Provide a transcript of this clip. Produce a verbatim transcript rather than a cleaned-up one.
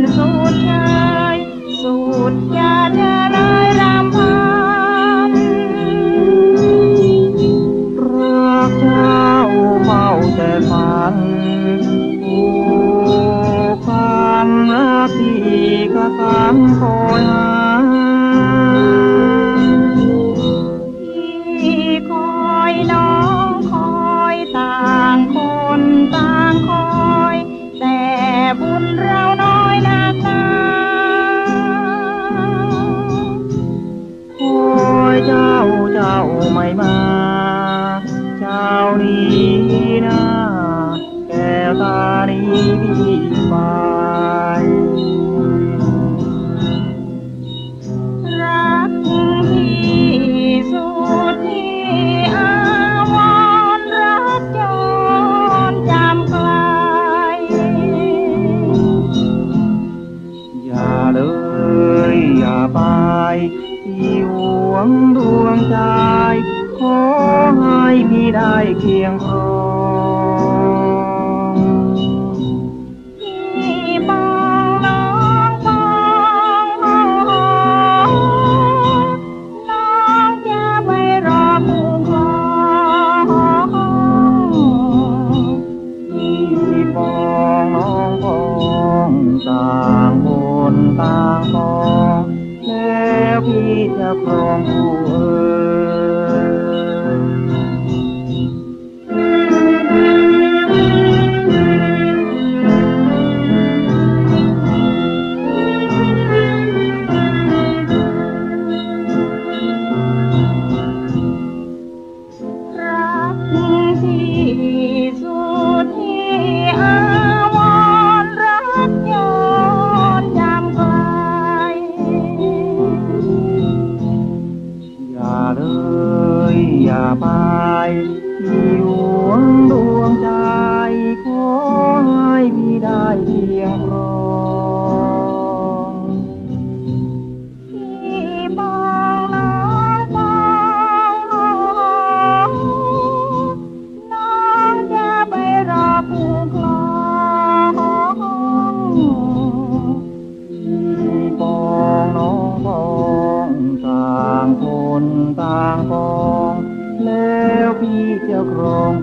สุดชายสุดจะจะเลยรำพันรักเจ้าเฝ้าแต่ฝันผูกพันรักที่กระสังคอยหาที่คอยน้องคอยต่างคนต่างคอยแต่บุญเราน้อยนักหนาคอยเจ้าเจ้าไม่มาเจ้านี้นะแก้วตานี้พี่ไปรักที่สุดที่อาวรณ์รักจนจำไกลอย่าเลยอย่าไปที่หวงดวงใจขอให้พี่ได้เคียงครองพี่ปองน้องปองน้องจะไปรอคู่ครองพี่ปองน้องปองต่างคนต่างปองแล้วพี่จะครองคู่เอ่อย่าไปที่หวงดวงใจขอให้พี่ได้เพียงครองพี่ปองน้องปองน้องจะไปรอผู้ครองพี่ปองน้องปองต่างคนต่างปองแล้วพี่จะครอง